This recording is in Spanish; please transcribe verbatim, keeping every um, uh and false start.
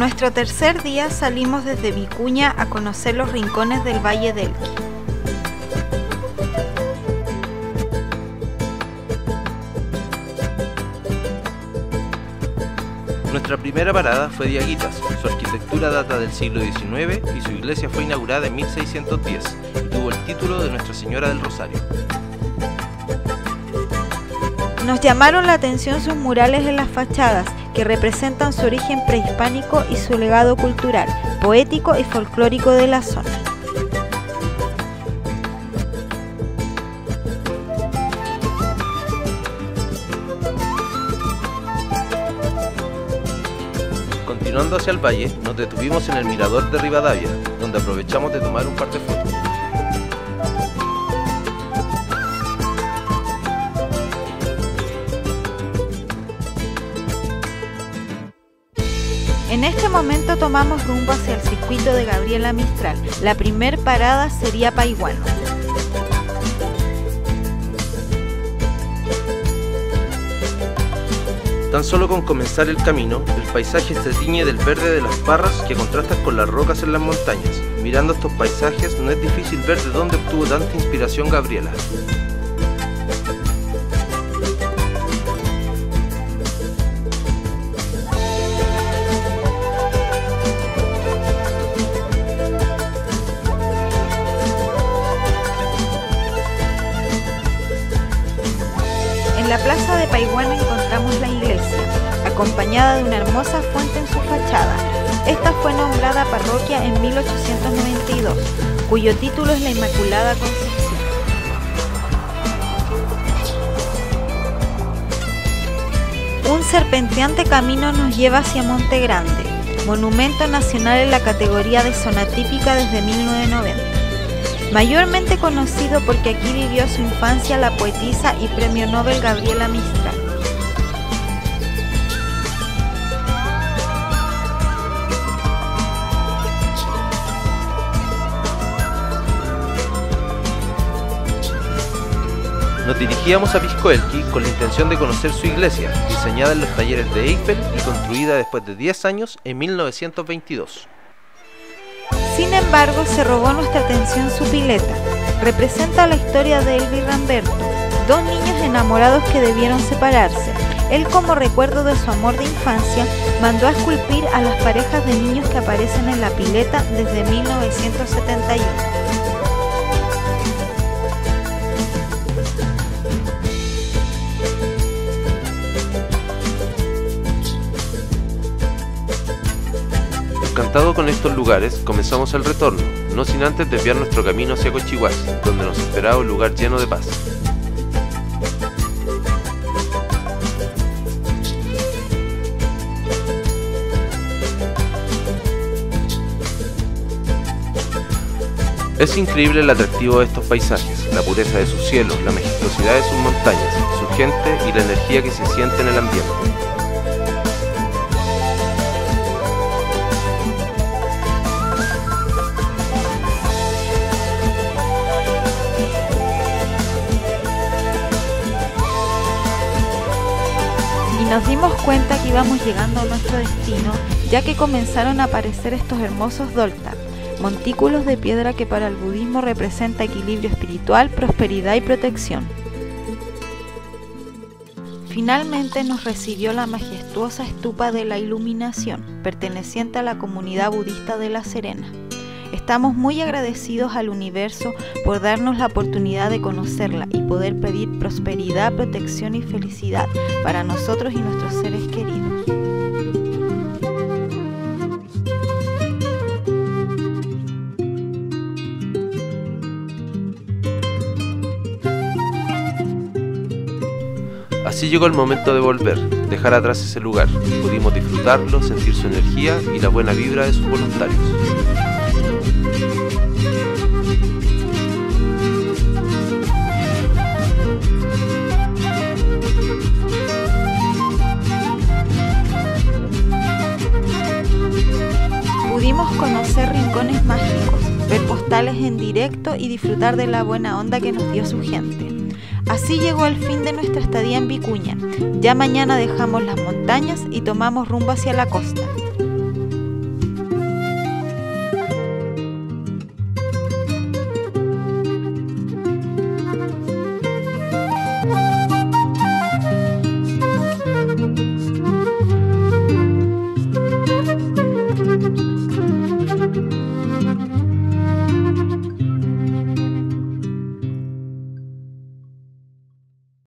nuestro tercer día salimos desde Vicuña a conocer los rincones del Valle del Elqui. Nuestra primera parada fue Diaguitas. Su arquitectura data del siglo diecinueve y su iglesia fue inaugurada en mil seiscientos diez y tuvo el título de Nuestra Señora del Rosario. Nos llamaron la atención sus murales en las fachadas, que representan su origen prehispánico y su legado cultural, poético y folclórico de la zona. Continuando hacia el valle, nos detuvimos en el mirador de Rivadavia, donde aprovechamos de tomar un par de fotos. En este momento tomamos rumbo hacia el circuito de Gabriela Mistral. La primer parada sería Paihuano. Tan solo con comenzar el camino, el paisaje se tiñe del verde de las parras que contrastan con las rocas en las montañas. Mirando estos paisajes no es difícil ver de dónde obtuvo tanta inspiración Gabriela. En la plaza de Paihuano encontramos la iglesia, acompañada de una hermosa fuente en su fachada. Esta fue nombrada parroquia en mil ochocientos noventa y dos, cuyo título es la Inmaculada Concepción. Un serpenteante camino nos lleva hacia Monte Grande, monumento nacional en la categoría de zona típica desde mil novecientos noventa. Mayormente conocido porque aquí vivió su infancia la poetisa y premio Nobel Gabriela Mistral. Nos dirigíamos a Pisco Elqui con la intención de conocer su iglesia, diseñada en los talleres de Eiffel y construida después de diez años en mil novecientos veintidós. Sin embargo, se robó nuestra atención su pileta. Representa la historia de Elvi y Ramberto, dos niños enamorados que debieron separarse. Él, como recuerdo de su amor de infancia, mandó a esculpir a las parejas de niños que aparecen en la pileta desde mil novecientos setenta y uno. Encantado con estos lugares, comenzamos el retorno, no sin antes desviar nuestro camino hacia Cochihuasi, donde nos esperaba un lugar lleno de paz. Es increíble el atractivo de estos paisajes, la pureza de sus cielos, la majestuosidad de sus montañas, su gente y la energía que se siente en el ambiente. Nos dimos cuenta que íbamos llegando a nuestro destino, ya que comenzaron a aparecer estos hermosos doltar, montículos de piedra que para el budismo representa equilibrio espiritual, prosperidad y protección. Finalmente nos recibió la majestuosa estupa de la Iluminación, perteneciente a la comunidad budista de La Serena. Estamos muy agradecidos al universo por darnos la oportunidad de conocerla y poder pedir prosperidad, protección y felicidad para nosotros y nuestros seres queridos. Así llegó el momento de volver, dejar atrás ese lugar. Pudimos disfrutarlo, sentir su energía y la buena vibra de sus voluntarios. Pudimos conocer rincones mágicos, ver postales en directo y disfrutar de la buena onda que nos dio su gente. Así llegó el fin de nuestra estadía en Vicuña. Ya mañana dejamos las montañas y tomamos rumbo hacia la costa.